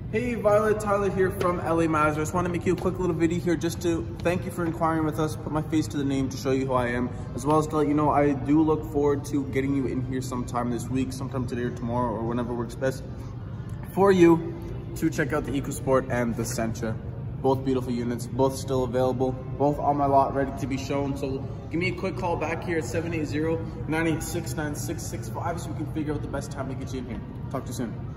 Hey Violet, Tyler here from LA Mazda. I just want to make you a quick little video here just to thank you for inquiring with us, put my face to the name to show you who I am, as well as to let you know I do look forward to getting you in here sometime this week, sometime today or tomorrow or whenever works best for you to check out the EcoSport and the Sentra. Both beautiful units, both still available, both on my lot ready to be shown. So give me a quick call back here at 780-986-9665 so we can figure out the best time to get you in here. Talk to you soon.